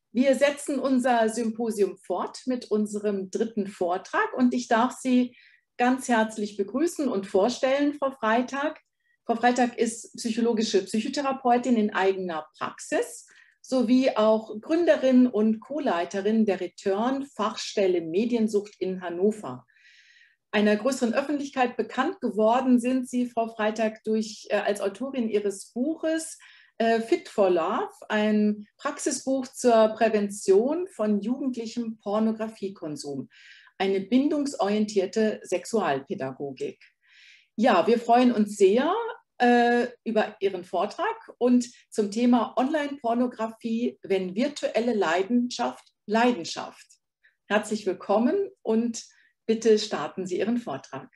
Wir setzen unser Symposium fort mit unserem dritten Vortrag und ich darf Sie ganz herzlich begrüßen und vorstellen, Frau Freitag. Frau Freitag ist psychologische Psychotherapeutin in eigener Praxis sowie auch Gründerin und Co-Leiterin der Return-Fachstelle Mediensucht in Hannover. Einer größeren Öffentlichkeit bekannt geworden sind Sie, Frau Freitag, als Autorin Ihres Buches Fit for Love, ein Praxisbuch zur Prävention von jugendlichem Pornografiekonsum, eine bindungsorientierte Sexualpädagogik. Ja, wir freuen uns sehr über Ihren Vortrag und zum Thema Online-Pornografie, wenn virtuelle Leidenschaft Leidenschaft. Herzlich willkommen und bitte starten Sie Ihren Vortrag.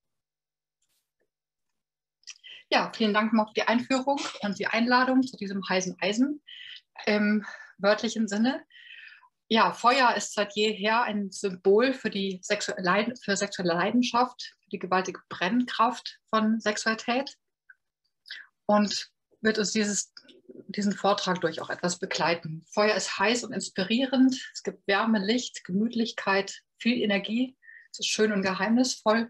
Ja, vielen Dank noch für die Einführung und die Einladung zu diesem heißen Eisen im wörtlichen Sinne. Ja, Feuer ist seit jeher ein Symbol für die sexuelle Leidenschaft, für die gewaltige Brennkraft von Sexualität und wird uns diesen Vortrag durch auch etwas begleiten. Feuer ist heiß und inspirierend, es gibt Wärme, Licht, Gemütlichkeit, viel Energie, es ist schön und geheimnisvoll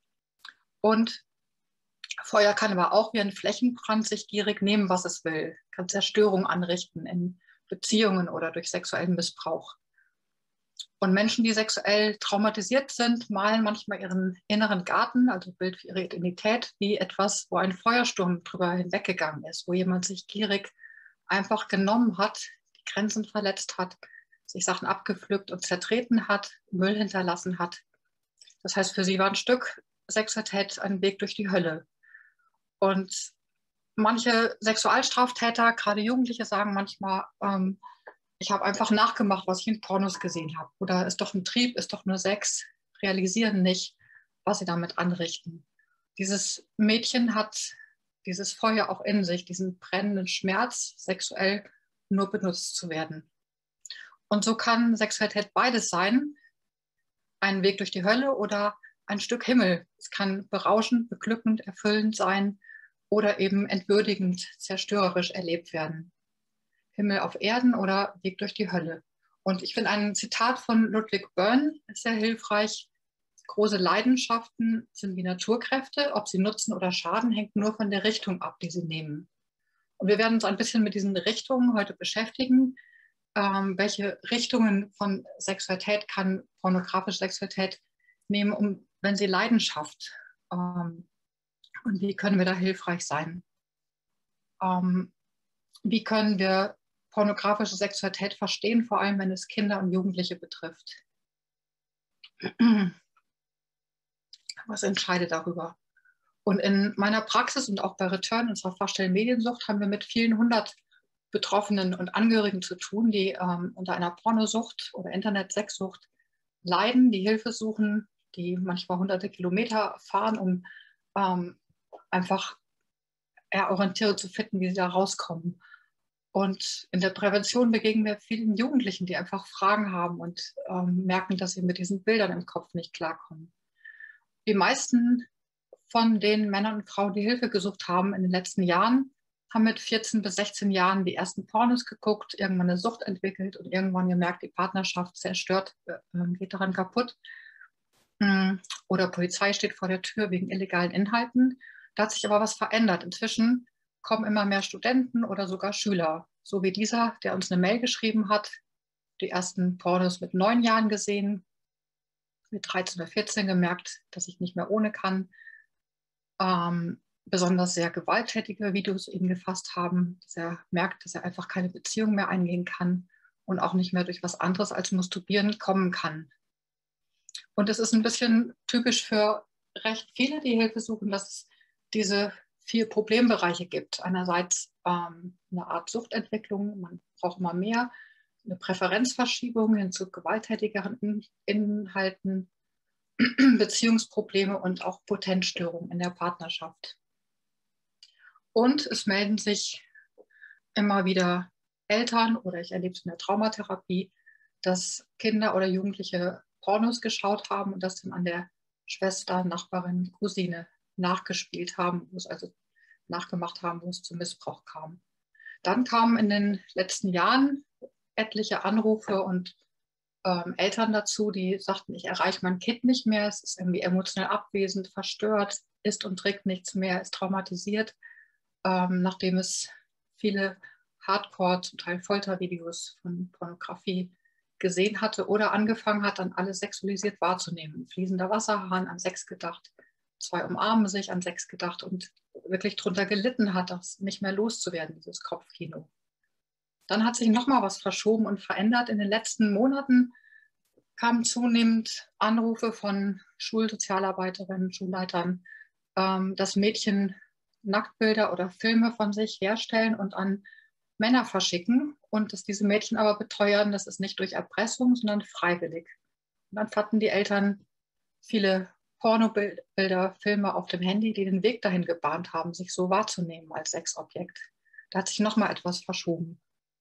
und Feuer kann aber auch wie ein Flächenbrand sich gierig nehmen, was es will, kann Zerstörung anrichten in Beziehungen oder durch sexuellen Missbrauch. Und Menschen, die sexuell traumatisiert sind, malen manchmal ihren inneren Garten, also Bild für ihre Identität, wie etwas, wo ein Feuersturm drüber hinweggegangen ist, wo jemand sich gierig einfach genommen hat, die Grenzen verletzt hat, sich Sachen abgepflückt und zertreten hat, Müll hinterlassen hat. Das heißt, für sie war ein Stück Sexualität ein Weg durch die Hölle. Und manche Sexualstraftäter, gerade Jugendliche, sagen manchmal, ich habe einfach nachgemacht, was ich in Pornos gesehen habe. Oder ist doch ein Trieb, ist doch nur Sex, realisieren nicht, was sie damit anrichten. Dieses Mädchen hat dieses Feuer auch in sich, diesen brennenden Schmerz, sexuell nur benutzt zu werden. Und so kann Sexualität beides sein, ein Weg durch die Hölle oder ein Stück Himmel. Es kann berauschend, beglückend, erfüllend sein oder eben entwürdigend, zerstörerisch erlebt werden. Himmel auf Erden oder Weg durch die Hölle. Und ich finde ein Zitat von Ludwig Börne sehr hilfreich. Große Leidenschaften sind wie Naturkräfte. Ob sie nutzen oder schaden, hängt nur von der Richtung ab, die sie nehmen. Und wir werden uns ein bisschen mit diesen Richtungen heute beschäftigen. Welche Richtungen von Sexualität kann pornografische Sexualität nehmen, wenn sie Leidenschaft und wie können wir da hilfreich sein? Wie können wir pornografische Sexualität verstehen, vor allem wenn es Kinder und Jugendliche betrifft? Was entscheidet darüber? Und in meiner Praxis und auch bei Return, unserer Fachstelle Mediensucht, haben wir mit vielen hundert Betroffenen und Angehörigen zu tun, die unter einer Pornosucht oder Internet-Sexsucht leiden, die Hilfe suchen, die manchmal hunderte Kilometer fahren, um einfach Orientierung zu finden, wie sie da rauskommen. Und in der Prävention begegnen wir vielen Jugendlichen, die einfach Fragen haben und merken, dass sie mit diesen Bildern im Kopf nicht klarkommen. Die meisten von den Männern und Frauen, die Hilfe gesucht haben in den letzten Jahren, haben mit 14 bis 16 Jahren die ersten Pornos geguckt, irgendwann eine Sucht entwickelt und irgendwann gemerkt, die Partnerschaft zerstört, geht daran kaputt. Oder Polizei steht vor der Tür wegen illegalen Inhalten. Da hat sich aber was verändert. Inzwischen kommen immer mehr Studenten oder sogar Schüler, so wie dieser, der uns eine Mail geschrieben hat, die ersten Pornos mit 9 Jahren gesehen, mit 13 oder 14 gemerkt, dass ich nicht mehr ohne kann. Besonders sehr gewalttätige Videos eben gefasst haben, dass er merkt, dass er einfach keine Beziehung mehr eingehen kann und auch nicht mehr durch was anderes als Masturbieren kommen kann. Und es ist ein bisschen typisch für recht viele, die Hilfe suchen, dass es diese 4 Problembereiche gibt. Einerseits eine Art Suchtentwicklung, man braucht immer mehr, eine Präferenzverschiebung hin zu gewalttätigeren Inhalten, Beziehungsprobleme und auch Potenzstörungen in der Partnerschaft. Und es melden sich immer wieder Eltern oder ich erlebe es in der Traumatherapie, dass Kinder oder Jugendliche Pornos geschaut haben und das dann an der Schwester, Nachbarin, Cousine nachgespielt haben, wo es also nachgemacht haben, wo es zu Missbrauch kam. Dann kamen in den letzten Jahren etliche Anrufe und Eltern dazu, die sagten, ich erreiche mein Kind nicht mehr, es ist irgendwie emotional abwesend, verstört, isst und trinkt nichts mehr, ist traumatisiert, nachdem es viele Hardcore, zum Teil Foltervideos von Pornografie gesehen hatte oder angefangen hat, dann alles sexualisiert wahrzunehmen. Fließender Wasserhahn, an Sex gedacht, zwei umarmen sich, an Sex gedacht und wirklich drunter gelitten hat, das nicht mehr loszuwerden, dieses Kopfkino. Dann hat sich nochmal was verschoben und verändert. In den letzten Monaten kamen zunehmend Anrufe von Schulsozialarbeiterinnen, Schulleitern, dass Mädchen Nacktbilder oder Filme von sich herstellen und an Männer verschicken und dass diese Mädchen aber beteuern, das ist nicht durch Erpressung, sondern freiwillig. Und dann fanden die Eltern viele Pornobilder, Filme auf dem Handy, die den Weg dahin gebahnt haben, sich so wahrzunehmen als Sexobjekt. Da hat sich nochmal etwas verschoben.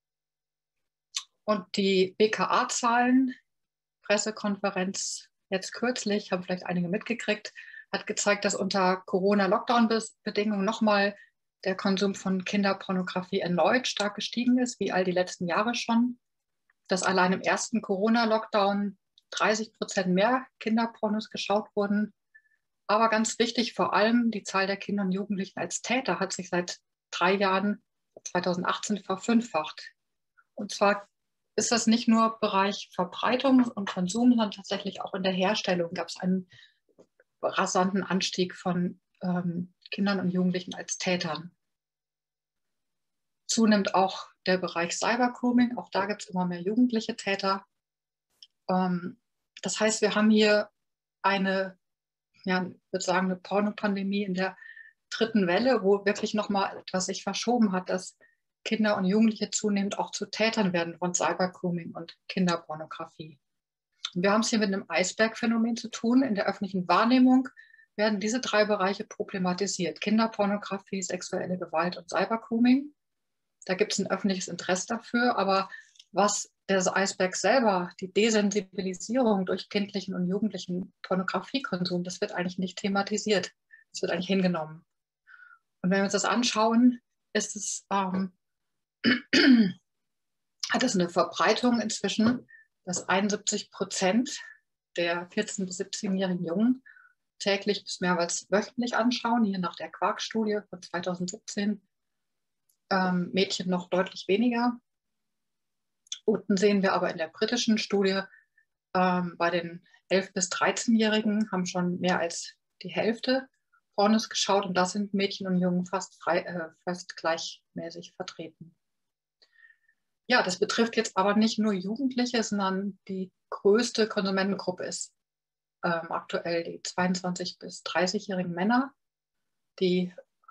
Und die BKA-Zahlen, Pressekonferenz jetzt kürzlich, haben vielleicht einige mitgekriegt, hat gezeigt, dass unter Corona-Lockdown-Bedingungen nochmal der Konsum von Kinderpornografie erneut stark gestiegen ist, wie all die letzten Jahre schon. Dass allein im ersten Corona-Lockdown 30% mehr Kinderpornos geschaut wurden. Aber ganz wichtig, vor allem die Zahl der Kinder und Jugendlichen als Täter hat sich seit 3 Jahren, 2018, verfünffacht. Und zwar ist das nicht nur Bereich Verbreitung und Konsum, sondern tatsächlich auch in der Herstellung gab es einen rasanten Anstieg von Kindern und Jugendlichen als Tätern. Zunimmt auch der Bereich Cybergrooming, auch da gibt es immer mehr jugendliche Täter. Das heißt, wir haben hier eine, ja, ich würde sagen, eine Pornopandemie in der 3. Welle, wo wirklich nochmal etwas sich verschoben hat, dass Kinder und Jugendliche zunehmend auch zu Tätern werden von Cybergrooming und Kinderpornografie. Und wir haben es hier mit einem Eisbergphänomen zu tun. In der öffentlichen Wahrnehmung werden diese 3 Bereiche problematisiert. Kinderpornografie, sexuelle Gewalt und Cybergrooming. Da gibt es ein öffentliches Interesse dafür, aber was der Eisberg selber, die Desensibilisierung durch kindlichen und jugendlichen Pornografiekonsum, das wird eigentlich nicht thematisiert. Das wird eigentlich hingenommen. Und wenn wir uns das anschauen, ist es, hat es eine Verbreitung inzwischen, dass 71% der 14- bis 17-jährigen Jungen täglich bis mehrmals wöchentlich anschauen, hier nach der Quark-Studie von 2017. Mädchen noch deutlich weniger. Unten sehen wir aber in der britischen Studie, bei den 11- bis 13-Jährigen haben schon mehr als die Hälfte Pornos geschaut und da sind Mädchen und Jungen fast gleichmäßig vertreten. Ja, das betrifft jetzt aber nicht nur Jugendliche, sondern die größte Konsumentengruppe ist aktuell die 22- bis 30-jährigen Männer, die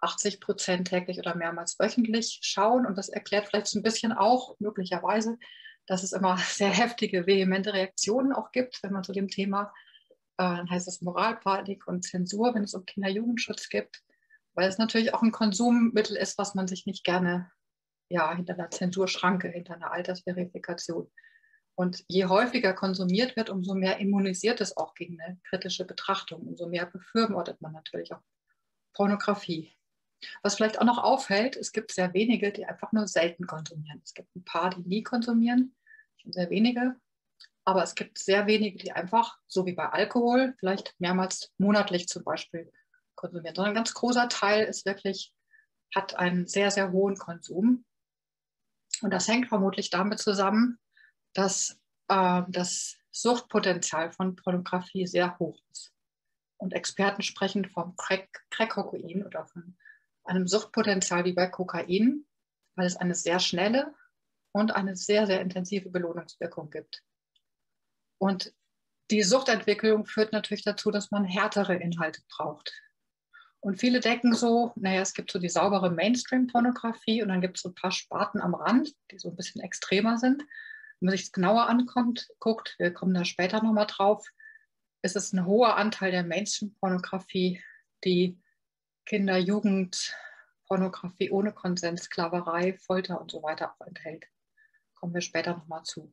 80% täglich oder mehrmals wöchentlich schauen. Und das erklärt vielleicht so ein bisschen auch möglicherweise, dass es immer sehr heftige, vehemente Reaktionen auch gibt, wenn man zu dem Thema, dann heißt es Moralpanik und Zensur, wenn es um Kinder-Jugendschutz geht, weil es natürlich auch ein Konsummittel ist, was man sich nicht gerne hinter einer Zensurschranke, hinter einer Altersverifikation. Und je häufiger konsumiert wird, umso mehr immunisiert es auch gegen eine kritische Betrachtung, umso mehr befürwortet man natürlich auch Pornografie. Was vielleicht auch noch auffällt, es gibt sehr wenige, die einfach nur selten konsumieren. Es gibt ein paar, die nie konsumieren, sehr wenige. Aber es gibt sehr wenige, die einfach, so wie bei Alkohol, vielleicht mehrmals monatlich zum Beispiel konsumieren. Sondern ein ganz großer Teil ist wirklich, hat einen sehr, sehr hohen Konsum. Und das hängt vermutlich damit zusammen, dass das Suchtpotenzial von Pornografie sehr hoch ist. Und Experten sprechen vom Crack-Kokain oder von einem Suchtpotenzial wie bei Kokain, weil es eine sehr schnelle und eine sehr, sehr intensive Belohnungswirkung gibt. Und die Suchtentwicklung führt natürlich dazu, dass man härtere Inhalte braucht. Und viele denken so, naja, es gibt so die saubere Mainstream-Pornografie und dann gibt es so ein paar Sparten am Rand, die so ein bisschen extremer sind. Wenn man sich es genauer guckt, wir kommen da später nochmal drauf, ist es ein hoher Anteil der Mainstream-Pornografie, die Kinder-, Jugendpornografie ohne Konsens, Sklaverei, Folter und so weiter auch enthält. Kommen wir später nochmal zu.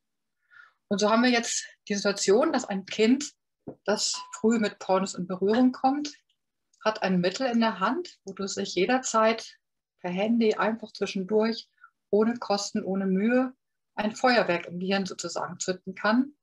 Und so haben wir jetzt die Situation, dass ein Kind, das früh mit Pornos in Berührung kommt, hat ein Mittel in der Hand, wo du sich jederzeit per Handy einfach zwischendurch, ohne Kosten, ohne Mühe, ein Feuerwerk im Gehirn sozusagen zünden kann.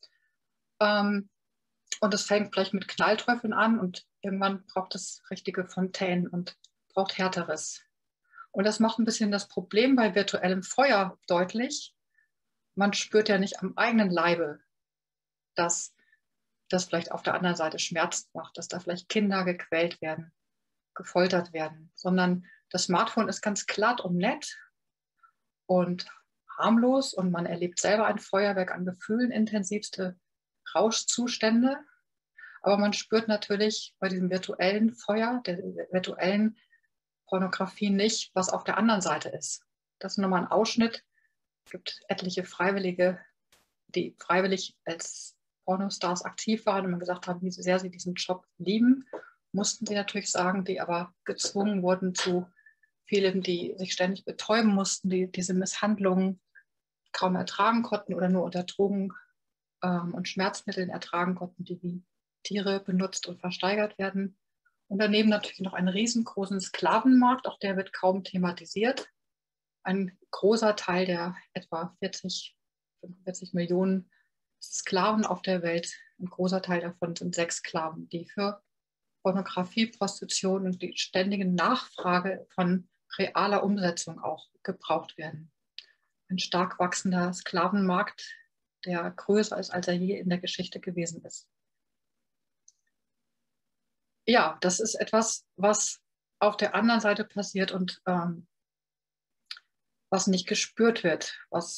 Und es fängt gleich mit Knallteufeln an und irgendwann braucht es richtige Fontänen und braucht Härteres. Und das macht ein bisschen das Problem bei virtuellem Feuer deutlich. Man spürt ja nicht am eigenen Leibe, dass das vielleicht auf der anderen Seite Schmerz macht, dass da vielleicht Kinder gequält werden, gefoltert werden, sondern das Smartphone ist ganz glatt und nett und harmlos und man erlebt selber ein Feuerwerk an Gefühlen, intensivste Rauschzustände. Aber man spürt natürlich bei diesem virtuellen Feuer, der virtuellen Pornografie nicht, was auf der anderen Seite ist. Das ist nochmal ein Ausschnitt. Es gibt etliche Freiwillige, die freiwillig als Pornostars aktiv waren und gesagt haben, wie sehr sie diesen Job lieben, mussten sie natürlich sagen, die aber gezwungen wurden zu vielen, die sich ständig betäuben mussten, die diese Misshandlungen kaum ertragen konnten oder nur unter Drogen und Schmerzmitteln ertragen konnten, die wie Tiere benutzt und versteigert werden. Und daneben natürlich noch einen riesengroßen Sklavenmarkt, auch der wird kaum thematisiert. Ein großer Teil der etwa 45 Millionen Sklaven auf der Welt, ein großer Teil davon sind Sexsklaven, die für Pornografie, Prostitution und die ständige Nachfrage von realer Umsetzung auch gebraucht werden. Ein stark wachsender Sklavenmarkt, der größer ist, als er je in der Geschichte gewesen ist. Ja, das ist etwas, was auf der anderen Seite passiert und was nicht gespürt wird,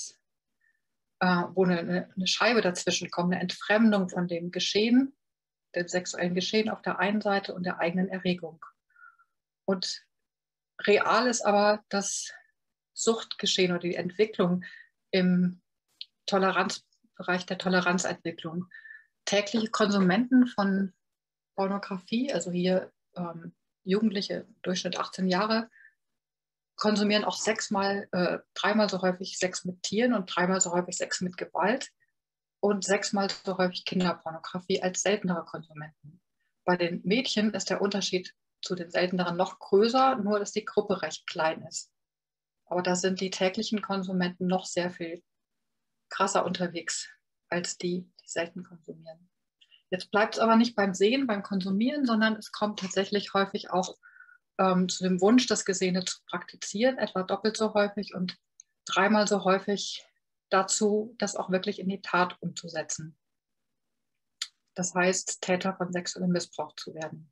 wo eine Scheibe dazwischen kommt, eine Entfremdung von dem Geschehen, dem sexuellen Geschehen auf der einen Seite und der eigenen Erregung. Und real ist aber das Suchtgeschehen oder die Entwicklung im Bereich der Toleranzentwicklung. Tägliche Konsumenten von Pornografie, also hier Jugendliche, Durchschnitt 18 Jahre, konsumieren auch dreimal so häufig Sex mit Tieren und dreimal so häufig Sex mit Gewalt und 6-mal so häufig Kinderpornografie als seltenere Konsumenten. Bei den Mädchen ist der Unterschied zu den selteneren noch größer, nur dass die Gruppe recht klein ist. Aber da sind die täglichen Konsumenten noch sehr viel krasser unterwegs als die selten konsumieren. Jetzt bleibt es aber nicht beim Sehen, beim Konsumieren, sondern es kommt tatsächlich häufig auch zu dem Wunsch, das Gesehene zu praktizieren, etwa doppelt so häufig und 3-mal so häufig dazu, das auch wirklich in die Tat umzusetzen. Das heißt, Täter von sexuellem Missbrauch zu werden.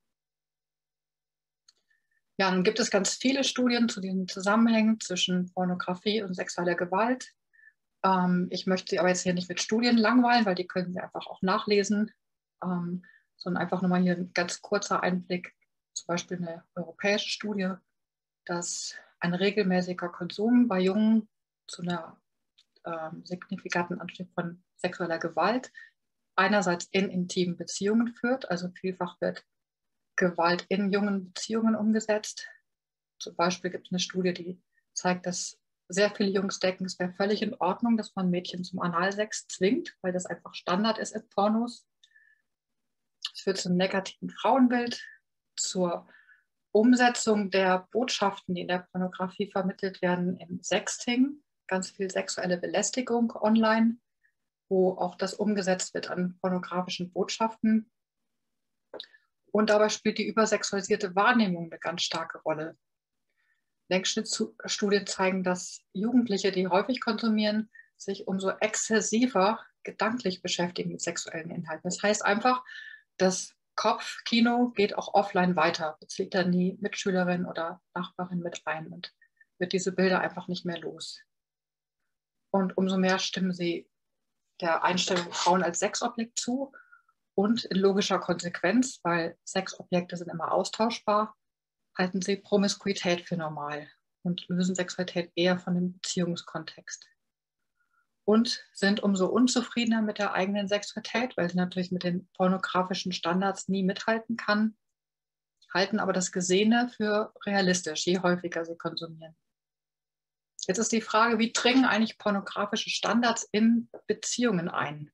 Ja, nun gibt es ganz viele Studien zu diesen Zusammenhängen zwischen Pornografie und sexueller Gewalt. Ich möchte Sie aber jetzt hier nicht mit Studien langweilen, weil die können Sie einfach auch nachlesen, sondern einfach nochmal hier ein ganz kurzer Einblick, zum Beispiel eine europäische Studie, dass ein regelmäßiger Konsum bei Jungen zu einer signifikanten Anstieg von sexueller Gewalt einerseits in intimen Beziehungen führt, also vielfach wird Gewalt in jungen Beziehungen umgesetzt. Zum Beispiel gibt es eine Studie, die zeigt, dass sehr viele Jungs denken, es wäre völlig in Ordnung, dass man Mädchen zum Analsex zwingt, weil das einfach Standard ist in Pornos. Es führt zum negativen Frauenbild, zur Umsetzung der Botschaften, die in der Pornografie vermittelt werden, im Sexting, ganz viel sexuelle Belästigung online, wo auch das umgesetzt wird an pornografischen Botschaften. Und dabei spielt die übersexualisierte Wahrnehmung eine ganz starke Rolle. Längsschnittstudien zeigen, dass Jugendliche, die häufig konsumieren, sich umso exzessiver gedanklich beschäftigen mit sexuellen Inhalten. Das heißt einfach, das Kopfkino geht auch offline weiter, bezieht dann die Mitschülerin oder Nachbarin mit ein und wird diese Bilder einfach nicht mehr los. Und umso mehr stimmen sie der Einstellung Frauen als Sexobjekt zu und in logischer Konsequenz, weil Sexobjekte sind immer austauschbar, halten sie Promiskuität für normal und lösen Sexualität eher von dem Beziehungskontext. Und sind umso unzufriedener mit der eigenen Sexualität, weil sie natürlich mit den pornografischen Standards nie mithalten kann, halten aber das Gesehene für realistisch, je häufiger sie konsumieren. Jetzt ist die Frage, wie dringen eigentlich pornografische Standards in Beziehungen ein?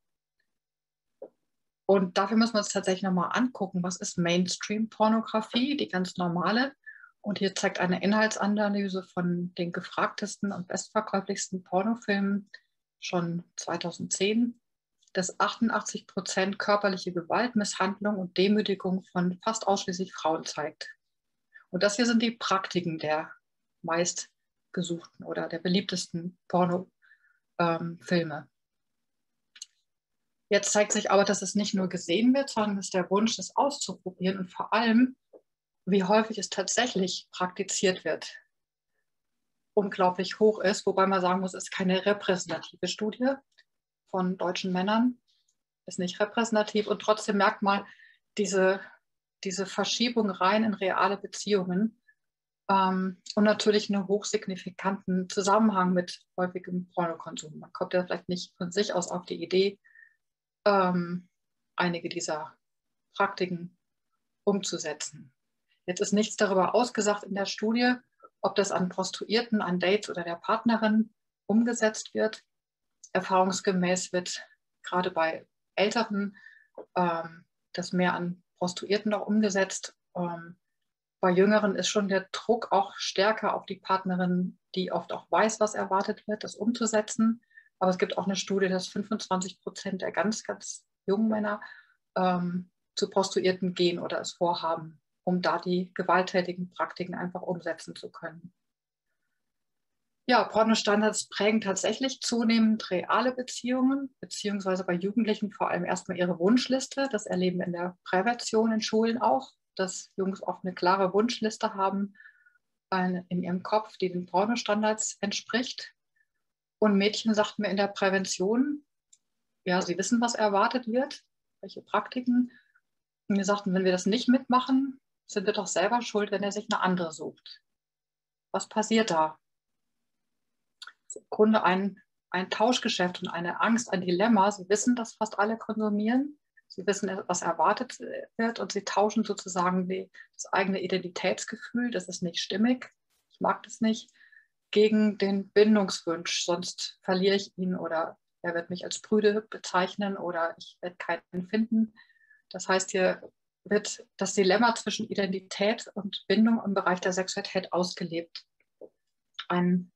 Und dafür müssen wir uns tatsächlich nochmal angucken, was ist Mainstream-Pornografie, die ganz normale. Und hier zeigt eine Inhaltsanalyse von den gefragtesten und bestverkäuflichsten Pornofilmen schon 2010, dass 88% körperliche Gewalt, Misshandlung und Demütigung von fast ausschließlich Frauen zeigt. Und das hier sind die Praktiken der meistgesuchten oder der beliebtesten Pornofilme. Jetzt zeigt sich aber, dass es nicht nur gesehen wird, sondern dass der Wunsch, das auszuprobieren und vor allem, wie häufig es tatsächlich praktiziert wird, unglaublich hoch ist. Wobei man sagen muss, es ist keine repräsentative Studie von deutschen Männern, ist nicht repräsentativ. Und trotzdem merkt man diese Verschiebung rein in reale Beziehungen und natürlich einen hochsignifikanten Zusammenhang mit häufigem Pornokonsum. Man kommt ja vielleicht nicht von sich aus auf die Idee, einige dieser Praktiken umzusetzen. Jetzt ist nichts darüber ausgesagt in der Studie, ob das an Prostituierten, an Dates oder der Partnerin umgesetzt wird. Erfahrungsgemäß wird gerade bei Älteren das mehr an Prostituierten auch umgesetzt. Bei Jüngeren ist schon der Druck auch stärker auf die Partnerin, die oft auch weiß, was erwartet wird, das umzusetzen. Aber es gibt auch eine Studie, dass 25% der ganz, ganz jungen Männer zu Prostituierten gehen oder es vorhaben, um da die gewalttätigen Praktiken einfach umsetzen zu können. Ja, Pornostandards prägen tatsächlich zunehmend reale Beziehungen, beziehungsweise bei Jugendlichen vor allem erstmal ihre Wunschliste. Das erleben wir in der Prävention in Schulen auch, dass Jungs oft eine klare Wunschliste haben in ihrem Kopf, die den Pornostandards entspricht. Und Mädchen sagten mir in der Prävention, ja, sie wissen, was erwartet wird, welche Praktiken. Und wir sagten, wenn wir das nicht mitmachen, sind wir doch selber schuld, wenn er sich eine andere sucht. Was passiert da? Das ist im Grunde ein Tauschgeschäft und eine Angst, ein Dilemma. Sie wissen, dass fast alle konsumieren. Sie wissen, was erwartet wird und sie tauschen sozusagen das eigene Identitätsgefühl, das ist nicht stimmig, ich mag das nicht, gegen den Bindungswunsch, sonst verliere ich ihn oder er wird mich als prüde bezeichnen oder ich werde keinen finden. Das heißt, hier wird das Dilemma zwischen Identität und Bindung im Bereich der Sexualität ausgelebt. Ein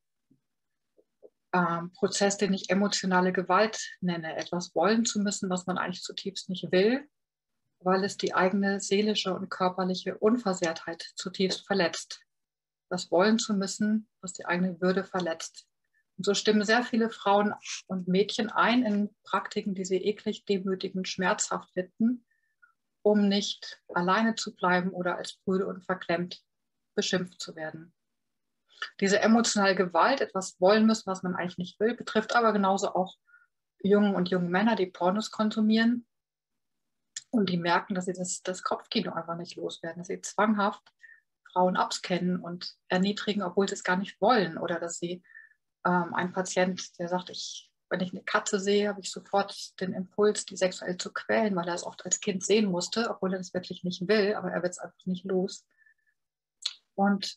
Prozess, den ich emotionale Gewalt nenne, etwas wollen zu müssen, was man eigentlich zutiefst nicht will, weil es die eigene seelische und körperliche Unversehrtheit zutiefst verletzt. Das wollen zu müssen, was die eigene Würde verletzt. Und so stimmen sehr viele Frauen und Mädchen ein in Praktiken, die sie eklig, demütigend, schmerzhaft finden, um nicht alleine zu bleiben oder als prüde und verklemmt beschimpft zu werden. Diese emotionale Gewalt, etwas wollen müssen, was man eigentlich nicht will, betrifft aber genauso auch Jungen und junge Männer, die Pornos konsumieren und die merken, dass sie das Kopfkino einfach nicht loswerden, dass sie zwanghaft Frauen abscannen und erniedrigen, obwohl sie es gar nicht wollen. Oder dass sie ein Patient, der sagt, wenn ich eine Katze sehe, habe ich sofort den Impuls, die sexuell zu quälen, weil er es oft als Kind sehen musste, obwohl er das wirklich nicht will, aber er wird es einfach nicht los. Und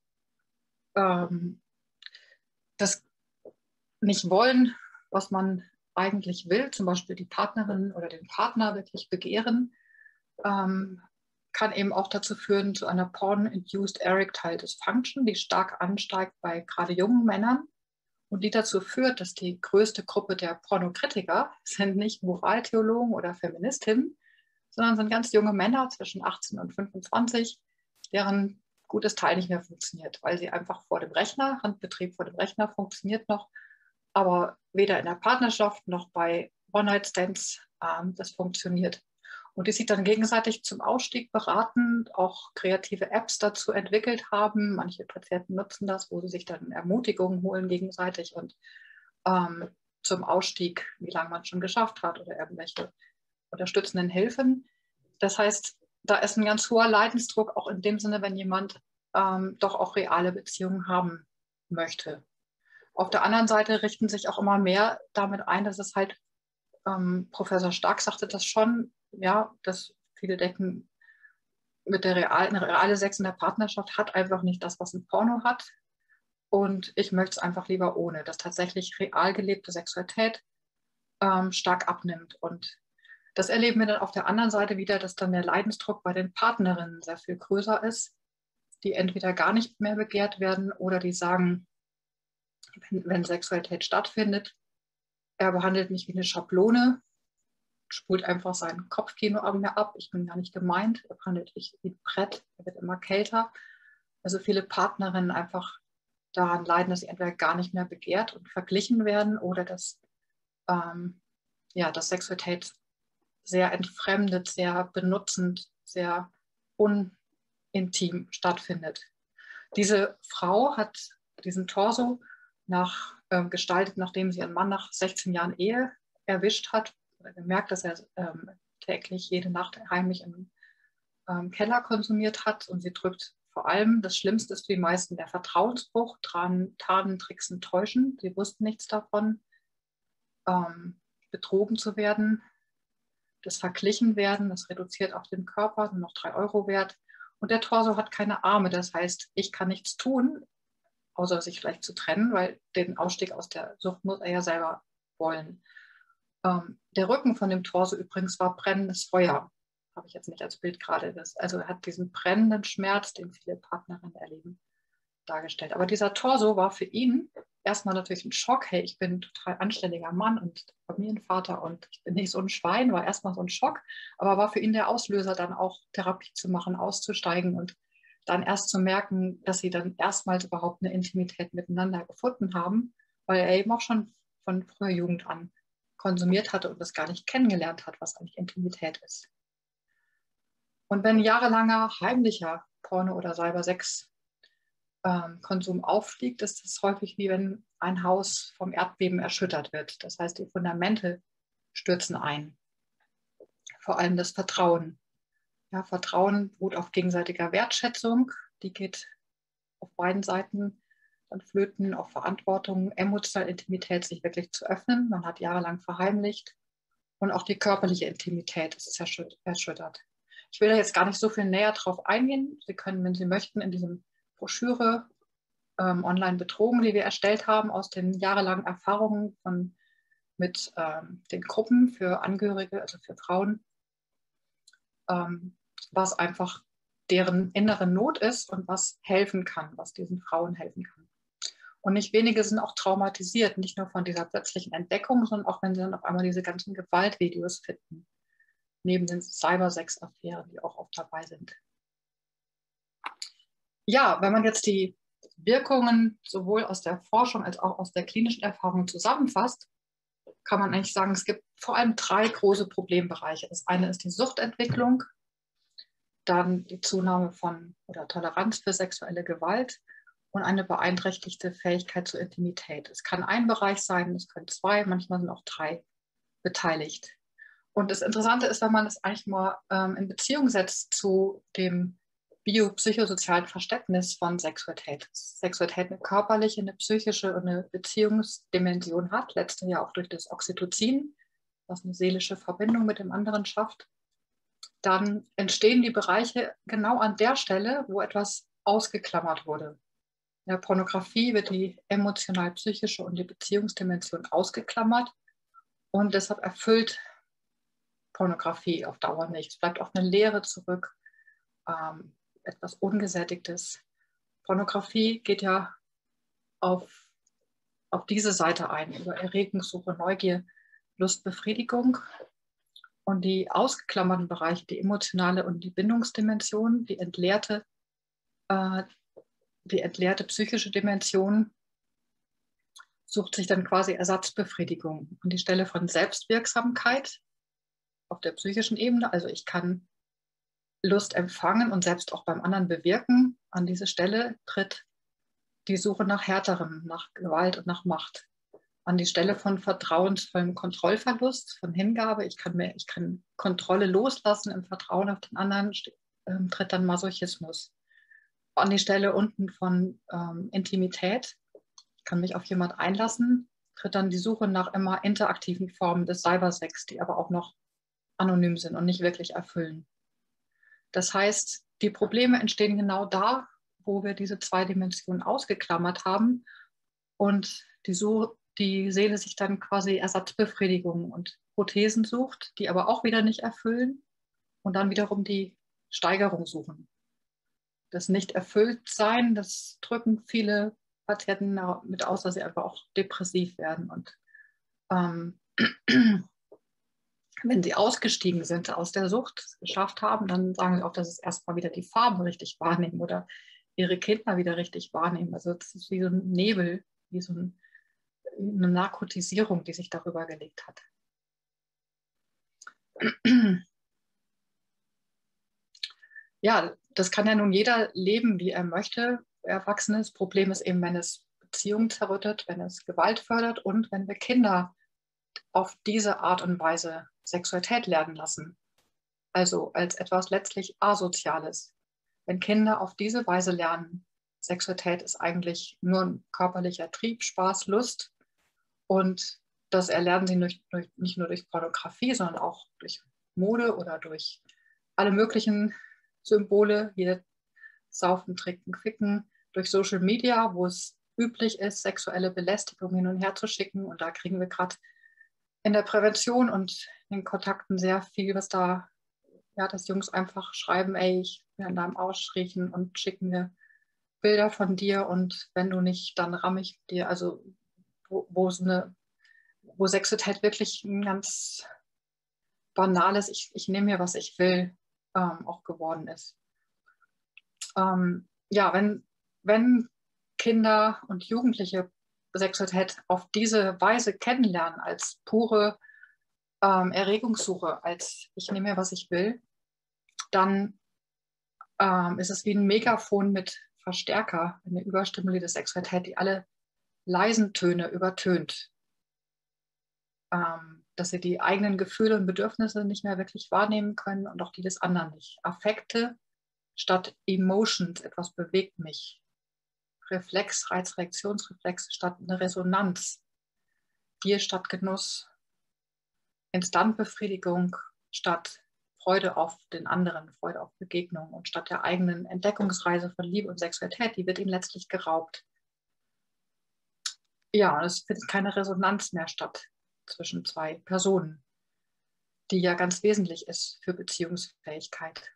das nicht wollen, was man eigentlich will, zum Beispiel die Partnerin oder den Partner wirklich begehren, kann eben auch dazu führen, zu einer Porn-Induced Erectile Dysfunction, die stark ansteigt bei gerade jungen Männern und die dazu führt, dass die größte Gruppe der Pornokritiker sind nicht Moraltheologen oder Feministinnen, sondern sind ganz junge Männer zwischen 18 und 25, deren gutes Teil nicht mehr funktioniert, weil sie einfach vor dem Rechner, Handbetrieb vor dem Rechner funktioniert noch, aber weder in der Partnerschaft noch bei One-Night-Stands das funktioniert. Und die sich dann gegenseitig zum Ausstieg beraten, auch kreative Apps dazu entwickelt haben. Manche Patienten nutzen das, wo sie sich dann Ermutigungen holen gegenseitig und zum Ausstieg, wie lange man schon geschafft hat oder irgendwelche unterstützenden Hilfen. Das heißt, da ist ein ganz hoher Leidensdruck, auch in dem Sinne, wenn jemand doch auch reale Beziehungen haben möchte. Auf der anderen Seite richten sich auch immer mehr damit ein, dass es halt, Professor Stark sagte das schon, ja, dass viele denken, eine reale Sex in der Partnerschaft hat einfach nicht das, was ein Porno hat. Und ich möchte es einfach lieber ohne, dass tatsächlich real gelebte Sexualität stark abnimmt. Und das erleben wir dann auf der anderen Seite wieder, dass dann der Leidensdruck bei den Partnerinnen sehr viel größer ist, die entweder gar nicht mehr begehrt werden oder die sagen, wenn Sexualität stattfindet, Er behandelt mich wie eine Schablone, spult einfach sein Kopfkino an mir ab. Ich bin gar nicht gemeint. Er behandelt mich wie ein Brett. Er wird immer kälter. Also viele Partnerinnen einfach daran leiden, dass sie entweder gar nicht mehr begehrt und verglichen werden oder dass, dass Sexualität sehr entfremdet, sehr benutzend, sehr unintim stattfindet. Diese Frau hat diesen Torso gestaltet, nachdem sie ihren Mann nach 16 Jahren Ehe erwischt hat, gemerkt, dass er täglich jede Nacht heimlich im Keller konsumiert hat. Und sie drückt vor allem, das Schlimmste ist für die meisten der Vertrauensbruch, Taten, Tricksen, Täuschen. Sie wussten nichts davon, betrogen zu werden, das verglichen werden, das reduziert auch den Körper, nur noch 3 Euro wert. Und der Torso hat keine Arme, das heißt, ich kann nichts tun, außer sich vielleicht zu trennen, weil den Ausstieg aus der Sucht muss er ja selber wollen. Der Rücken von dem Torso übrigens war brennendes Feuer. Habe ich jetzt nicht als Bild gerade. Also er hat diesen brennenden Schmerz, den viele Partnerinnen erleben, dargestellt. Aber dieser Torso war für ihn erstmal natürlich ein Schock. Hey, ich bin ein total anständiger Mann und Familienvater und ich bin nicht so ein Schwein, war erstmal so ein Schock. Aber war für ihn der Auslöser, dann auch Therapie zu machen, auszusteigen und dann erst zu merken, dass sie dann erstmals überhaupt eine Intimität miteinander gefunden haben, weil er eben auch schon von früher Jugend an konsumiert hatte und das gar nicht kennengelernt hat, was eigentlich Intimität ist. Und wenn jahrelanger heimlicher Porno- oder Cybersex-Konsum auffliegt, ist es häufig wie wenn ein Haus vom Erdbeben erschüttert wird. Das heißt, die Fundamente stürzen ein. Vor allem das Vertrauen. Ja, Vertrauen beruht auf gegenseitiger Wertschätzung. Die geht auf beiden Seiten dann flöten, auf Verantwortung, emotionale Intimität, sich wirklich zu öffnen. Man hat jahrelang verheimlicht. Und auch die körperliche Intimität ist erschüttert. Ich will da jetzt gar nicht so viel näher drauf eingehen. Sie können, wenn Sie möchten, in diesem Broschüre online betrogen, die wir erstellt haben, aus den jahrelangen Erfahrungen mit den Gruppen für Angehörige, also für Frauen, was einfach deren innere Not ist und was helfen kann, was diesen Frauen helfen kann. Und nicht wenige sind auch traumatisiert, nicht nur von dieser plötzlichen Entdeckung, sondern auch, wenn sie dann auf einmal diese ganzen Gewaltvideos finden, neben den Cybersex-Affären, die auch oft dabei sind. Ja, wenn man jetzt die Wirkungen sowohl aus der Forschung als auch aus der klinischen Erfahrung zusammenfasst, kann man eigentlich sagen, es gibt vor allem 3 große Problembereiche. Das eine ist die Suchtentwicklung, dann die Zunahme von oder Toleranz für sexuelle Gewalt und eine beeinträchtigte Fähigkeit zur Intimität. Es kann ein Bereich sein, es können 2, manchmal sind auch 3 beteiligt. Und das Interessante ist, wenn man das eigentlich mal in Beziehung setzt zu dem biopsychosozialen Verständnis von Sexualität. Sexualität eine körperliche, eine psychische und eine Beziehungsdimension hat, letztes Jahr auch durch das Oxytocin, was eine seelische Verbindung mit dem anderen schafft. Dann entstehen die Bereiche genau an der Stelle, wo etwas ausgeklammert wurde. In der Pornografie wird die emotional-psychische und die Beziehungsdimension ausgeklammert und deshalb erfüllt Pornografie auf Dauer nicht. Es bleibt auf eine Leere zurück, etwas Ungesättigtes. Pornografie geht ja auf diese Seite ein, über Erregungssuche, Neugier, Lustbefriedigung. Und die ausgeklammerten Bereiche, die emotionale und die Bindungsdimension, die entleerte psychische Dimension, sucht sich dann quasi Ersatzbefriedigung an die Stelle von Selbstwirksamkeit auf der psychischen Ebene. Also ich kann Lust empfangen und selbst auch beim anderen bewirken. An diese Stelle tritt die Suche nach Härterem, nach Gewalt und nach Macht. An die Stelle von vertrauensvollem Kontrollverlust, von Hingabe. Ich kann Kontrolle loslassen im Vertrauen auf den anderen, tritt dann Masochismus. An die Stelle unten von Intimität. Ich kann mich auf jemand einlassen, tritt dann die Suche nach immer interaktiven Formen des Cybersex, die aber auch noch anonym sind und nicht wirklich erfüllen. Das heißt, die Probleme entstehen genau da, wo wir diese 2 Dimensionen ausgeklammert haben und die Seele sich dann quasi Ersatzbefriedigung und Prothesen sucht, die aber auch wieder nicht erfüllen und dann wiederum die Steigerung suchen. Das Nicht-Erfüllt-Sein, das drücken viele Patienten mit aus, dass sie einfach auch depressiv werden und Ähm, wenn sie ausgestiegen sind aus der Sucht, es geschafft haben, dann sagen sie auch, dass es erstmal wieder die Farben richtig wahrnehmen oder ihre Kinder wieder richtig wahrnehmen. Also das ist wie so ein Nebel, wie so eine Narkotisierung, die sich darüber gelegt hat. Ja, das kann ja nun jeder leben, wie er möchte. Erwachsenes Problem ist eben, wenn es Beziehungen zerrüttet, wenn es Gewalt fördert und wenn wir Kinder auf diese Art und Weise Sexualität lernen lassen. Also als etwas letztlich Asoziales. Wenn Kinder auf diese Weise lernen, Sexualität ist eigentlich nur ein körperlicher Trieb, Spaß, Lust. Und das erlernen sie nicht nur durch Pornografie, sondern auch durch Mode oder durch alle möglichen Symbole, hier Saufen, Trinken, Ficken, durch Social Media, wo es üblich ist, sexuelle Belästigung hin und her zu schicken. Und da kriegen wir gerade in der Prävention und in Kontakten sehr viel, was da, ja, dass Jungs einfach schreiben, ey, ich will an deinem Arsch riechen und schicken mir Bilder von dir und wenn du nicht, dann ramm ich dir. Also wo Sexualität wirklich ein ganz banales, ich nehme mir, was ich will, auch geworden ist. Ja, wenn Kinder und Jugendliche Sexualität auf diese Weise kennenlernen, als pure Erregungssuche, als ich nehme mir, was ich will, dann ist es wie ein Megafon mit Verstärker, eine überstimulierte Sexualität, die alle leisen Töne übertönt. Dass sie die eigenen Gefühle und Bedürfnisse nicht mehr wirklich wahrnehmen können und auch die des anderen nicht. Affekte statt Emotions, etwas bewegt mich. Reflex, Reiz-Reaktionsreflex statt eine Resonanz. Gier statt Genuss. Instantbefriedigung statt Freude auf den anderen, Freude auf Begegnung und statt der eigenen Entdeckungsreise von Liebe und Sexualität, die wird ihnen letztlich geraubt. Ja, es findet keine Resonanz mehr statt zwischen zwei Personen, die ja ganz wesentlich ist für Beziehungsfähigkeit.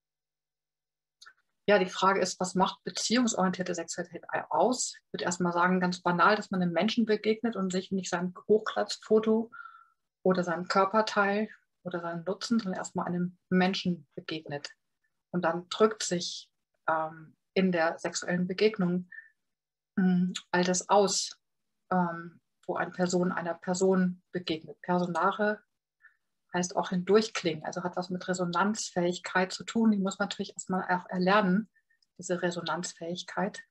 Ja, die Frage ist, was macht beziehungsorientierte Sexualität aus? Ich würde erstmal sagen, ganz banal, dass man einem Menschen begegnet und sich nicht sein Hochglanzfoto oder seinem Körperteil oder seinen Nutzen, sondern erstmal einem Menschen begegnet. Und dann drückt sich in der sexuellen Begegnung all das aus, wo eine Person einer Person begegnet. Personare heißt auch hindurchklingen, also hat was mit Resonanzfähigkeit zu tun. Die muss man natürlich erstmal auch erlernen, diese Resonanzfähigkeit.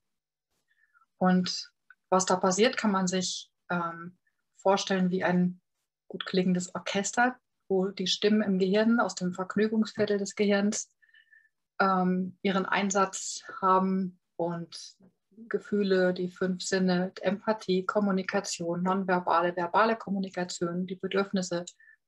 Und was da passiert, kann man sich vorstellen wie ein gut klingendes Orchester, wo die Stimmen im Gehirn aus dem Vergnügungsviertel des Gehirns ihren Einsatz haben und Gefühle, die 5 Sinne, Empathie, Kommunikation, nonverbale, verbale Kommunikation, die Bedürfnisse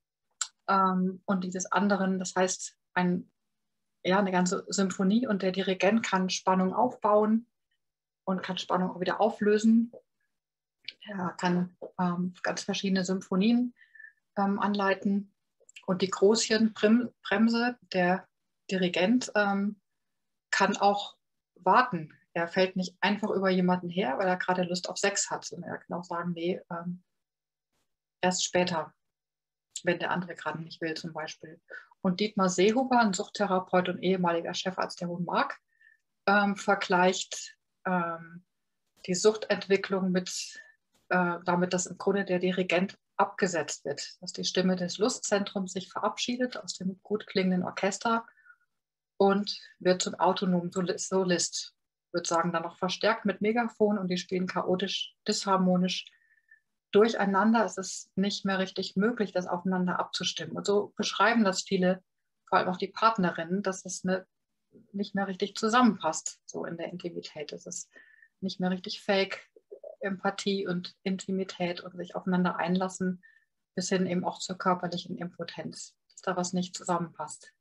und die des anderen. Das heißt, eine ganze Symphonie und der Dirigent kann Spannung aufbauen und kann Spannung auch wieder auflösen. Er kann ganz verschiedene Symphonien anleiten. Und die Großhirnbremse, der Dirigent, kann auch warten. Er fällt nicht einfach über jemanden her, weil er gerade Lust auf Sex hat. Und er kann auch sagen, nee, erst später, wenn der andere gerade nicht will zum Beispiel. Und Dietmar Seehuber, ein Suchttherapeut und ehemaliger Chefarzt der Hohen-Mark, vergleicht die Suchtentwicklung damit, dass im Grunde der Dirigent abgesetzt wird, dass die Stimme des Lustzentrums sich verabschiedet aus dem gut klingenden Orchester und wird zum autonomen Solist. Ich würde sagen, dann noch verstärkt mit Megafon und die spielen chaotisch, disharmonisch durcheinander. Es ist nicht mehr richtig möglich, das aufeinander abzustimmen. Und so beschreiben das viele, vor allem auch die Partnerinnen, dass es nicht mehr richtig zusammenpasst, so in der Intimität. Es ist nicht mehr richtig fake, Empathie und Intimität und sich aufeinander einlassen, bis hin eben auch zur körperlichen Impotenz, dass da was nicht zusammenpasst.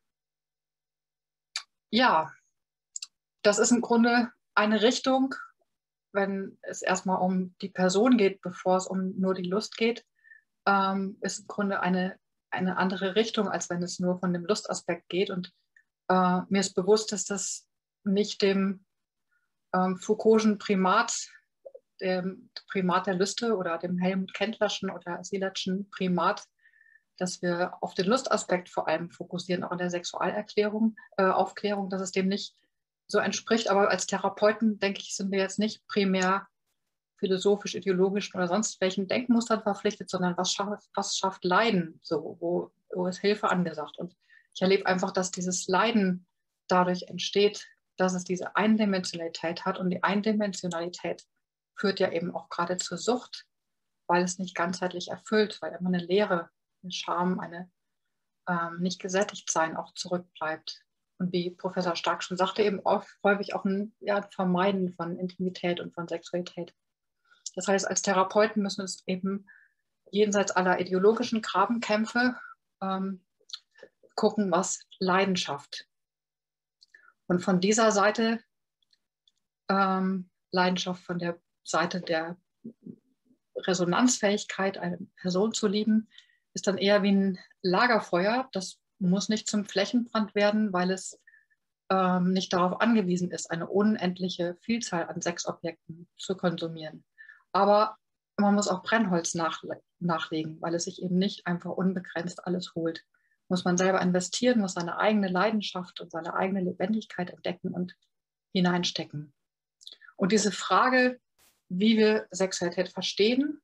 Ja, das ist im Grunde eine Richtung, wenn es erstmal um die Person geht, bevor es um nur die Lust geht, ist im Grunde eine andere Richtung, als wenn es nur von dem Lustaspekt geht. Und mir ist bewusst, dass das nicht dem Foucault'schen Primat dem Primat der Lüste oder dem Helmut Kendlerschen oder Sielertschen Primat, dass wir auf den Lustaspekt vor allem fokussieren, auch in der Sexualerklärung, Aufklärung, dass es dem nicht so entspricht. Aber als Therapeuten, denke ich, sind wir jetzt nicht primär philosophisch, ideologisch oder sonst welchen Denkmustern verpflichtet, sondern was schafft Leiden, so, wo ist Hilfe angesagt. Und ich erlebe einfach, dass dieses Leiden dadurch entsteht, dass es diese Eindimensionalität hat. Und die Eindimensionalität führt ja eben auch gerade zur Sucht, weil es nicht ganzheitlich erfüllt, weil immer eine Leere, eine Scham, eine nicht gesättigt sein auch zurückbleibt. Und wie Professor Stark schon sagte, eben häufig auch ein Vermeiden von Intimität und von Sexualität. Das heißt, als Therapeuten müssen wir uns eben jenseits aller ideologischen Grabenkämpfe gucken, was Leidenschaft. Und von dieser Seite, Leidenschaft von der Seite der Resonanzfähigkeit, eine Person zu lieben, ist dann eher wie ein Lagerfeuer. Das muss nicht zum Flächenbrand werden, weil es nicht darauf angewiesen ist, eine unendliche Vielzahl an Sexobjekten zu konsumieren. Aber man muss auch Brennholz nachlegen, weil es sich eben nicht einfach unbegrenzt alles holt. Muss man selber investieren, muss seine eigene Leidenschaft und seine eigene Lebendigkeit entdecken und hineinstecken. Und diese Frage, wie wir Sexualität verstehen,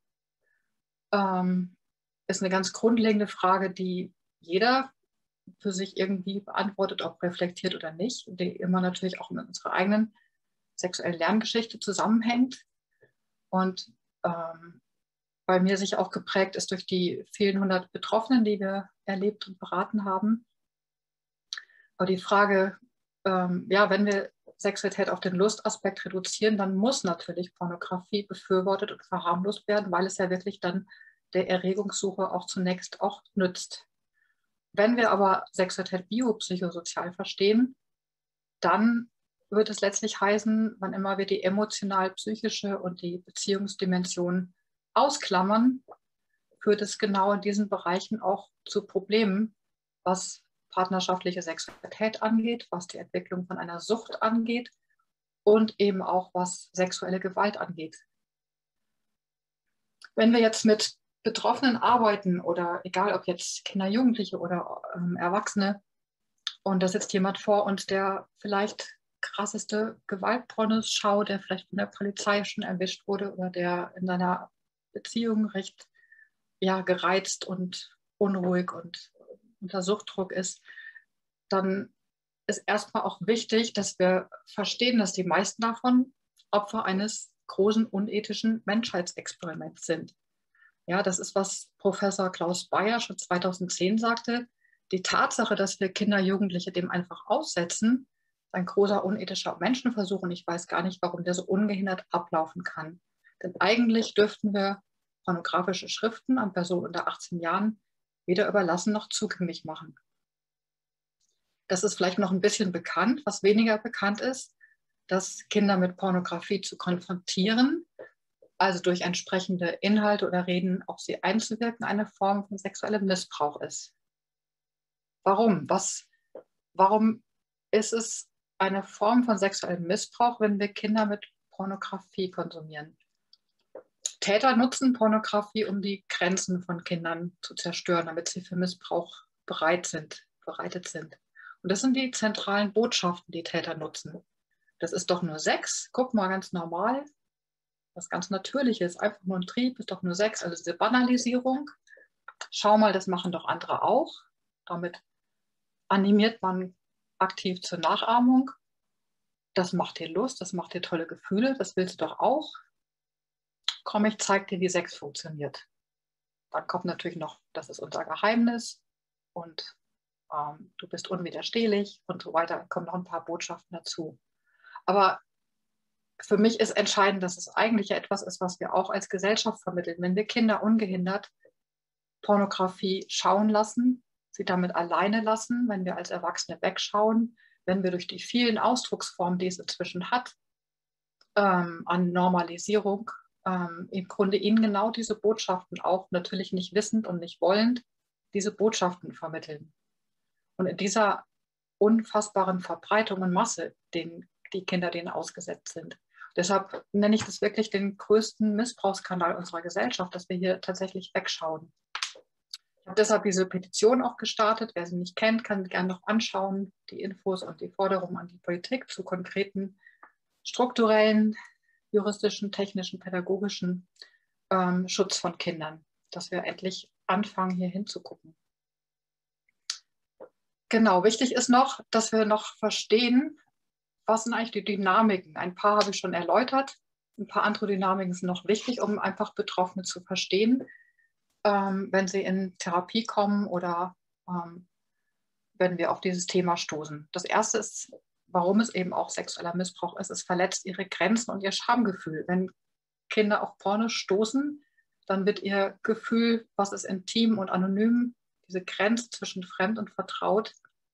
ist eine ganz grundlegende Frage, die jeder für sich irgendwie beantwortet, ob reflektiert oder nicht, die immer natürlich auch mit unserer eigenen sexuellen Lerngeschichte zusammenhängt. Und bei mir sich auch geprägt ist durch die vielen hundert Betroffenen, die wir erlebt und beraten haben. Aber die Frage, wenn wir Sexualität auf den Lustaspekt reduzieren, dann muss natürlich Pornografie befürwortet und verharmlost werden, weil es ja wirklich dann der Erregungssuche auch zunächst auch nützt. Wenn wir aber Sexualität biopsychosozial verstehen, dann wird es letztlich heißen, wann immer wir die emotional-psychische und die Beziehungsdimension ausklammern, führt es genau in diesen Bereichen auch zu Problemen, was partnerschaftliche Sexualität angeht, was die Entwicklung von einer Sucht angeht und eben auch was sexuelle Gewalt angeht. Wenn wir jetzt mit Betroffenen arbeiten oder egal ob jetzt Kinder, Jugendliche oder Erwachsene und da sitzt jemand vor uns, der vielleicht krasseste Gewaltpornos schaut, der vielleicht von der Polizei schon erwischt wurde oder der in seiner Beziehung recht gereizt und unruhig und unter Suchtdruck ist, dann ist erstmal auch wichtig, dass wir verstehen, dass die meisten davon Opfer eines großen unethischen Menschheitsexperiments sind. Ja, das ist, was Professor Klaus Beyer schon 2010 sagte. Die Tatsache, dass wir Kinder, Jugendliche dem einfach aussetzen, ist ein großer unethischer Menschenversuch und ich weiß gar nicht, warum der so ungehindert ablaufen kann. Denn eigentlich dürften wir pornografische Schriften an Personen unter 18 Jahren weder überlassen noch zugänglich machen. Das ist vielleicht noch ein bisschen bekannt. Was weniger bekannt ist, dass Kinder mit Pornografie zu konfrontieren, also durch entsprechende Inhalte oder Reden auf sie einzuwirken, eine Form von sexuellem Missbrauch ist. Warum? Warum ist es eine Form von sexuellem Missbrauch, wenn wir Kinder mit Pornografie konsumieren? Täter nutzen Pornografie, um die Grenzen von Kindern zu zerstören, damit sie für Missbrauch bereitet sind. Und das sind die zentralen Botschaften, die Täter nutzen. Das ist doch nur Sex, guck mal, ganz normal, was ganz Natürliches, einfach nur ein Trieb, ist doch nur Sex, also diese Banalisierung. Schau mal, das machen doch andere auch. Damit animiert man aktiv zur Nachahmung. Das macht dir Lust, das macht dir tolle Gefühle, das willst du doch auch. Komm, ich zeig dir, wie Sex funktioniert. Dann kommt natürlich noch, das ist unser Geheimnis und du bist unwiderstehlich und so weiter. Kommen noch ein paar Botschaften dazu. Aber für mich ist entscheidend, dass es eigentlich etwas ist, was wir auch als Gesellschaft vermitteln. Wenn wir Kinder ungehindert Pornografie schauen lassen, sie damit alleine lassen, wenn wir als Erwachsene wegschauen, wenn wir durch die vielen Ausdrucksformen, die es inzwischen hat, an Normalisierung, im Grunde ihnen genau diese Botschaften auch, natürlich nicht wissend und nicht wollend, diese Botschaften vermitteln. Und in dieser unfassbaren Verbreitung und Masse, die Kinder denen ausgesetzt sind. Deshalb nenne ich das wirklich den größten Missbrauchsskandal unserer Gesellschaft, dass wir hier tatsächlich wegschauen. Ich habe deshalb diese Petition auch gestartet. Wer sie nicht kennt, kann sie gerne noch anschauen. Die Infos und die Forderungen an die Politik zu konkreten strukturellen, juristischen, technischen, pädagogischen Schutz von Kindern, dass wir endlich anfangen, hier hinzugucken. Genau, wichtig ist noch, dass wir noch verstehen, was sind eigentlich die Dynamiken. Ein paar habe ich schon erläutert. Ein paar andere Dynamiken sind noch wichtig, um einfach Betroffene zu verstehen, wenn sie in Therapie kommen oder wenn wir auf dieses Thema stoßen. Das erste ist, warum es eben auch sexueller Missbrauch ist. Es verletzt ihre Grenzen und ihr Schamgefühl. Wenn Kinder auf Porno stoßen, dann wird ihr Gefühl, was ist intim und anonym, diese Grenze zwischen fremd und vertraut,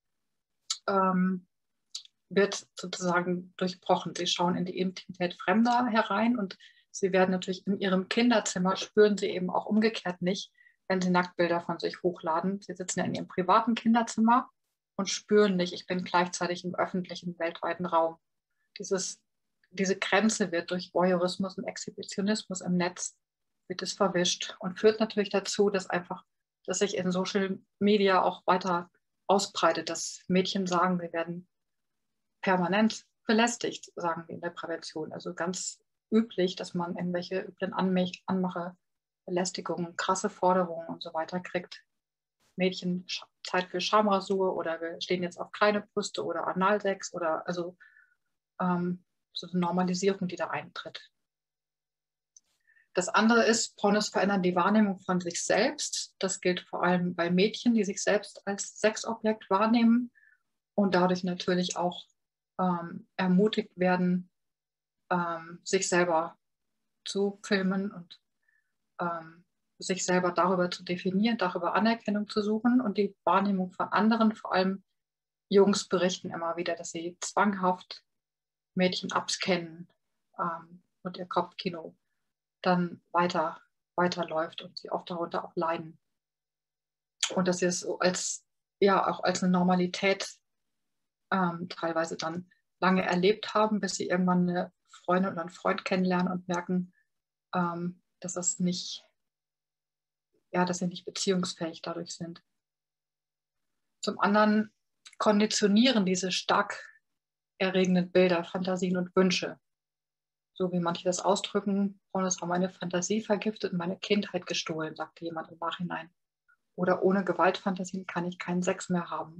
wird sozusagen durchbrochen. Sie schauen in die Intimität Fremder herein und sie werden natürlich in ihrem Kinderzimmer, spüren sie eben auch umgekehrt nicht, wenn sie Nacktbilder von sich hochladen. Sie sitzen ja in ihrem privaten Kinderzimmer und spüren nicht, ich bin gleichzeitig im öffentlichen, weltweiten Raum. Diese Grenze wird durch Voyeurismus und Exhibitionismus im Netz wird es verwischt und führt natürlich dazu, dass sich in Social Media auch weiter ausbreitet, dass Mädchen sagen, wir werden permanent belästigt, sagen wir in der Prävention. Also ganz üblich, dass man irgendwelche üblen Anmache, Belästigungen, krasse Forderungen und so weiter kriegt. Mädchen Zeit für Schamrasur oder wir stehen jetzt auf kleine Brüste oder Analsex oder also so eine Normalisierung, die da eintritt. Das andere ist, Pornos verändern die Wahrnehmung von sich selbst. Das gilt vor allem bei Mädchen, die sich selbst als Sexobjekt wahrnehmen und dadurch natürlich auch ermutigt werden, sich selber zu filmen und sich selber darüber zu definieren, darüber Anerkennung zu suchen. Und die Wahrnehmung von anderen, vor allem Jungs, berichten immer wieder, dass sie zwanghaft Mädchen abscannen und ihr Kopfkino dann weiterläuft und sie oft darunter auch leiden. Und dass sie es auch als eine Normalität teilweise dann lange erlebt haben, bis sie irgendwann eine Freundin oder einen Freund kennenlernen und merken, dass sie nicht beziehungsfähig dadurch sind. Zum anderen konditionieren diese stark erregenden Bilder, Fantasien und Wünsche. So wie manche das ausdrücken, Pornos haben meine Fantasie vergiftet und meine Kindheit gestohlen, sagte jemand im Nachhinein. Oder ohne Gewaltfantasien kann ich keinen Sex mehr haben.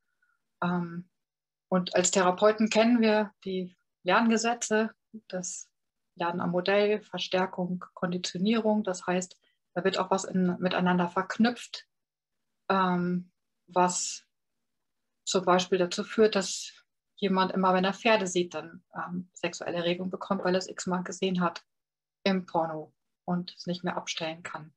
Und als Therapeuten kennen wir die Lerngesetze, das Lernen am Modell, Verstärkung, Konditionierung. Das heißt, da wird auch was miteinander verknüpft, was zum Beispiel dazu führt, dass jemand immer, wenn er Pferde sieht, dann sexuelle Erregung bekommt, weil er es x-mal gesehen hat im Porno und es nicht mehr abstellen kann.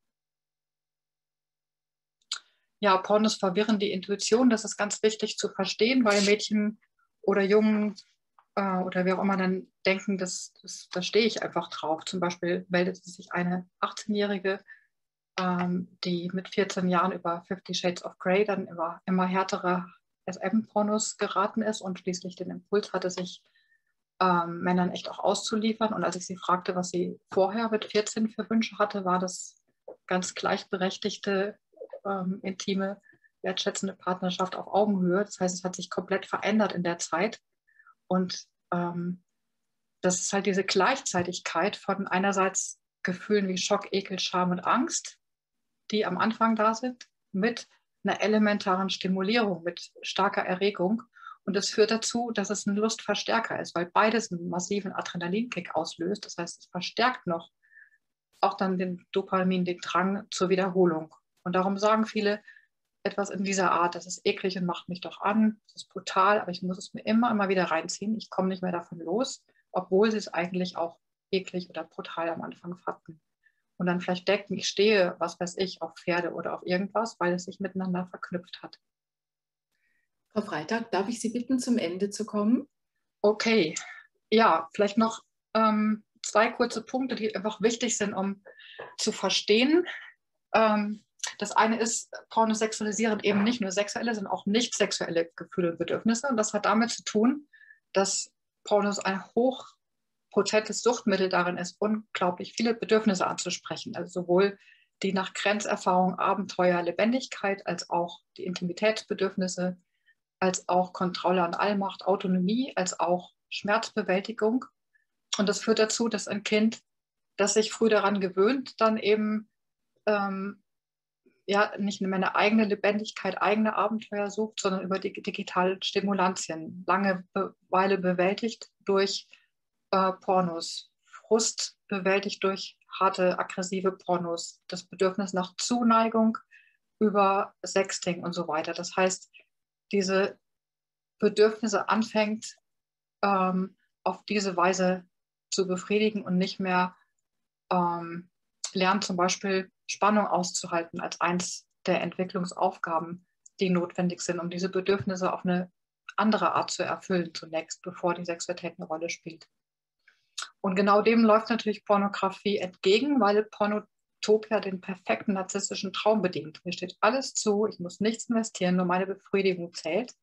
Ja, Pornos verwirren die Intuition. Das ist ganz wichtig zu verstehen, weil Mädchen oder Jungen oder wer auch immer dann denken, da stehe ich einfach drauf. Zum Beispiel meldete sich eine 18-Jährige, die mit 14 Jahren über 50 Shades of Grey dann über immer härtere SM-Pornos geraten ist und schließlich den Impuls hatte, sich Männern echt auch auszuliefern. Und als ich sie fragte, was sie vorher mit 14 für Wünsche hatte, war das ganz gleichberechtigte, intime, wertschätzende Partnerschaft auf Augenhöhe. Das heißt, es hat sich komplett verändert in der Zeit. Und das ist halt diese Gleichzeitigkeit von einerseits Gefühlen wie Schock, Ekel, Scham und Angst, die am Anfang da sind, mit einer elementaren Stimulierung, mit starker Erregung. Und das führt dazu, dass es ein Lustverstärker ist, weil beides einen massiven Adrenalinkick auslöst. Das heißt, es verstärkt noch auch dann den Dopamin, den Drang zur Wiederholung. Und darum sagen viele etwas in dieser Art, das ist eklig und macht mich doch an, das ist brutal, aber ich muss es mir immer wieder reinziehen. Ich komme nicht mehr davon los, obwohl sie es eigentlich auch eklig oder brutal am Anfang fanden. Und dann vielleicht denken, ich stehe, was weiß ich, auf Pferde oder auf irgendwas, weil es sich miteinander verknüpft hat. Frau Freitag, darf ich Sie bitten, zum Ende zu kommen? Okay, ja, vielleicht noch 2 kurze Punkte, die einfach wichtig sind, um zu verstehen. Das eine ist, Pornos sexualisieren eben nicht nur sexuelle, sondern auch nicht sexuelle Gefühle und Bedürfnisse. Und das hat damit zu tun, dass Pornos ein potentes Suchtmittel darin ist, unglaublich viele Bedürfnisse anzusprechen. Also sowohl die nach Grenzerfahrung, Abenteuer, Lebendigkeit, als auch die Intimitätsbedürfnisse, als auch Kontrolle und Allmacht, Autonomie, als auch Schmerzbewältigung. Und das führt dazu, dass ein Kind, das sich früh daran gewöhnt, dann eben ja, nicht mehr eine eigene Lebendigkeit, eigene Abenteuer sucht, sondern über die digitalen Stimulantien Langeweile bewältigt durch Pornos, Frust bewältigt durch harte, aggressive Pornos, das Bedürfnis nach Zuneigung über Sexting und so weiter. Das heißt, diese Bedürfnisse anfängt, auf diese Weise zu befriedigen und nicht mehr lernt, zum Beispiel Spannung auszuhalten als eins der Entwicklungsaufgaben, die notwendig sind, um diese Bedürfnisse auf eine andere Art zu erfüllen zunächst, bevor die Sexualität eine Rolle spielt. Und genau dem läuft natürlich Pornografie entgegen, weil Pornotopia den perfekten narzisstischen Traum bedient. Mir steht alles zu, ich muss nichts investieren, nur meine Befriedigung zählt.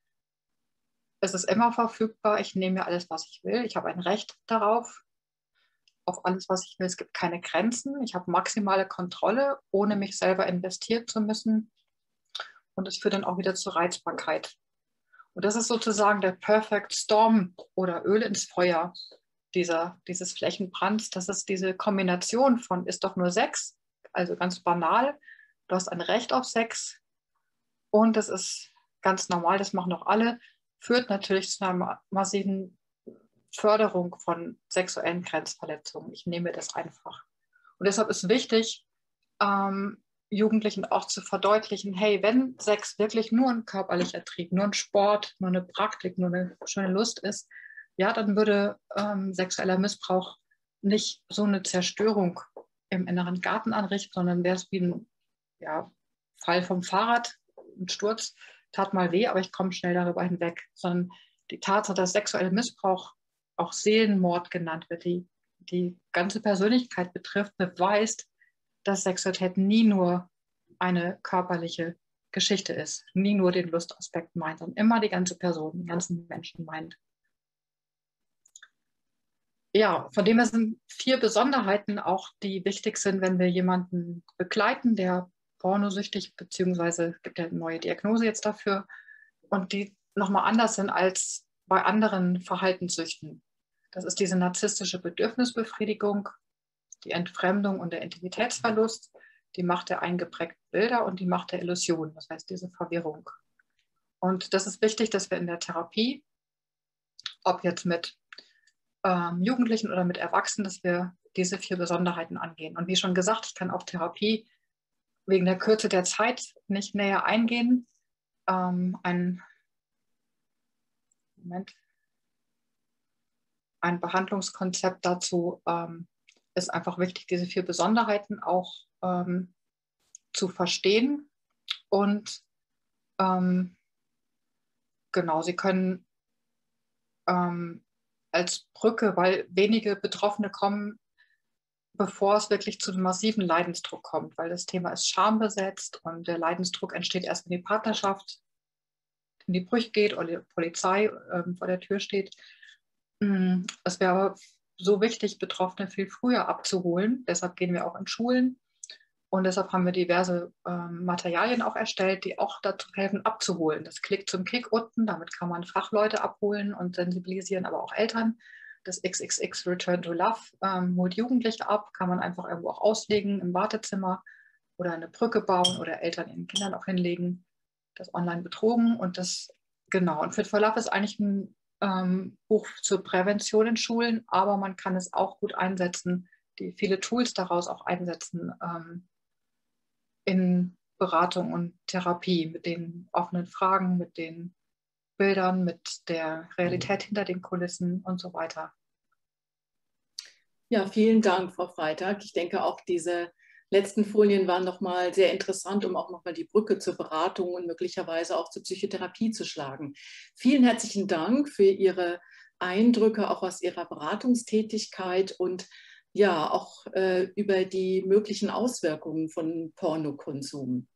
Es ist immer verfügbar, ich nehme mir alles, was ich will. Ich habe ein Recht darauf, auf alles, was ich will. Es gibt keine Grenzen. Ich habe maximale Kontrolle, ohne mich selber investieren zu müssen. Und es führt dann auch wieder zur Reizbarkeit. Und das ist sozusagen der Perfect Storm oder Öl ins Feuer dieses Flächenbrands. Das ist diese Kombination von ist doch nur Sex, also ganz banal. Du hast ein Recht auf Sex und das ist ganz normal, das machen doch alle, führt natürlich zu einer massiven Förderung von sexuellen Grenzverletzungen. Ich nehme das einfach. Und deshalb ist wichtig, Jugendlichen auch zu verdeutlichen, hey, wenn Sex wirklich nur ein körperlicher Trieb, nur ein Sport, nur eine Praktik, nur eine schöne Lust ist, ja, dann würde sexueller Missbrauch nicht so eine Zerstörung im inneren Garten anrichten, sondern wäre es wie ein Fall vom Fahrrad, ein Sturz, tat mal weh, aber ich komme schnell darüber hinweg. Sondern die Tatsache, dass sexueller Missbrauch auch Seelenmord genannt wird, die ganze Persönlichkeit betrifft, beweist, dass Sexualität nie nur eine körperliche Geschichte ist, nie nur den Lustaspekt meint, sondern immer die ganze Person, den ganzen Menschen meint. Ja, von dem her sind 4 Besonderheiten auch, die wichtig sind, wenn wir jemanden begleiten, der pornosüchtig, beziehungsweise es gibt ja eine neue Diagnose jetzt dafür, und die nochmal anders sind als bei anderen Verhaltenssüchten. Das ist diese narzisstische Bedürfnisbefriedigung, die Entfremdung und der Intimitätsverlust, die Macht der eingeprägten Bilder und die Macht der Illusion, das heißt diese Verwirrung. Und das ist wichtig, dass wir in der Therapie, ob jetzt mit Jugendlichen oder mit Erwachsenen, dass wir diese 4 Besonderheiten angehen. Und wie schon gesagt, ich kann auf Therapie wegen der Kürze der Zeit nicht näher eingehen. Ein Behandlungskonzept dazu ist einfach wichtig, diese 4 Besonderheiten auch zu verstehen. Und genau, sie können als Brücke, weil wenige Betroffene kommen, bevor es wirklich zu einem massiven Leidensdruck kommt, weil das Thema ist schambesetzt und der Leidensdruck entsteht erst, wenn die Partnerschaft in die Brüche geht oder die Polizei vor der Tür steht. Es wäre aber so wichtig, Betroffene viel früher abzuholen. Deshalb gehen wir auch in Schulen und deshalb haben wir diverse Materialien auch erstellt, die auch dazu helfen, abzuholen. Das Klick zum Kick unten, damit kann man Fachleute abholen und sensibilisieren, aber auch Eltern. Das XXX Return to Love holt Jugendliche ab, kann man einfach irgendwo auch auslegen im Wartezimmer oder eine Brücke bauen oder Eltern ihren Kindern auch hinlegen. Das online betrogen und das, genau. Und Fit for Love ist eigentlich ein Buch zur Prävention in Schulen, aber man kann es auch gut einsetzen, die viele Tools daraus auch einsetzen in Beratung und Therapie mit den offenen Fragen, mit den Bildern, mit der Realität hinter den Kulissen und so weiter. Ja, vielen Dank, Frau Freitag. Ich denke auch, diese letzten Folien waren nochmal sehr interessant, um auch nochmal die Brücke zur Beratung und möglicherweise auch zur Psychotherapie zu schlagen. Vielen herzlichen Dank für Ihre Eindrücke auch aus Ihrer Beratungstätigkeit und ja, auch über die möglichen Auswirkungen von Pornokonsum.